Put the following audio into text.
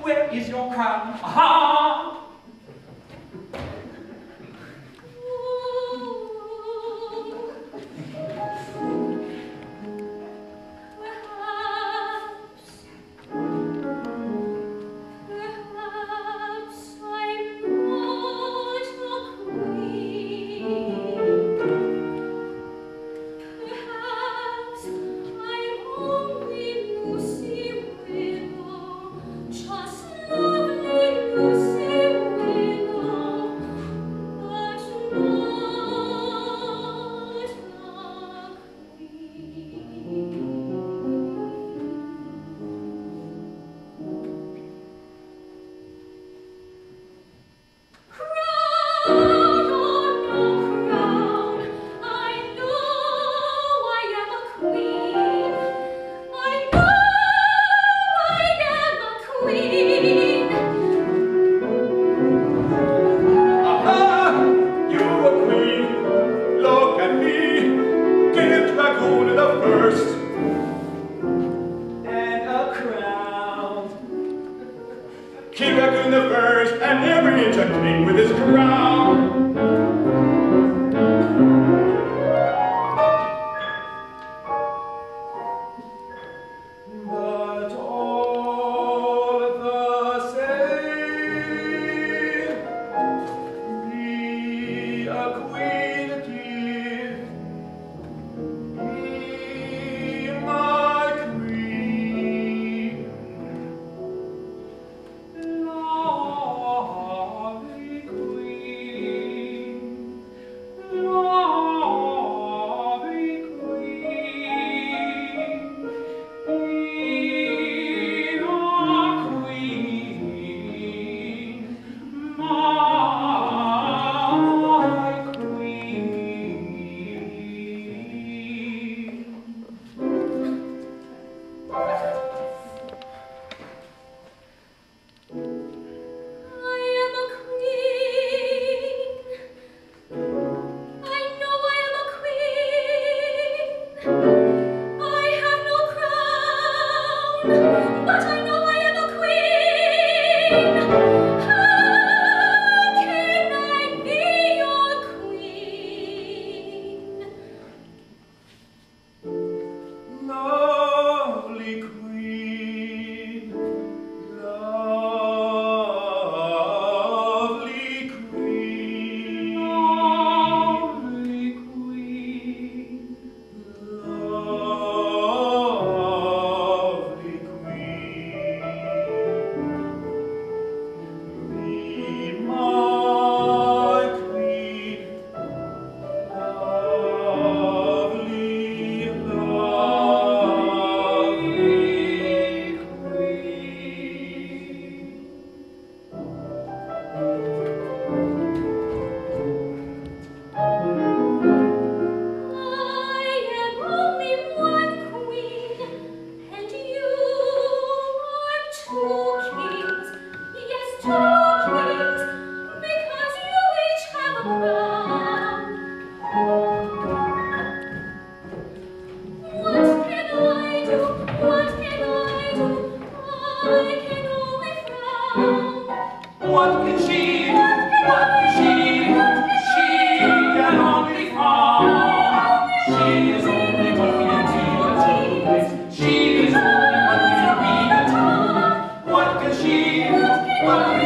Where is your crown? Aha! Kit Racoon the first, and every inch a king with his crown. But all the same, be a queen, dear, be my queen. Lovely queen, lovely queen, be our queen, my queen. Lovely queen, lovely queen, lovely queen, lovely queen, be my queen, lovely, lovely queen. I am only one queen, and you are two kings. Yes, two kings, because you each have a crown. What can I do? What can I do? I can only frown. What can she do? What can she do? She can only frown. She is only one queen and she is only one queen and what can she do? What can